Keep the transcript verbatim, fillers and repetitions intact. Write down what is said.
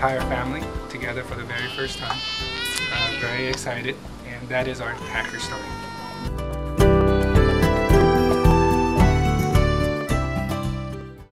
entire family together for the very first time. Uh, very excited, and that is our Packard Story.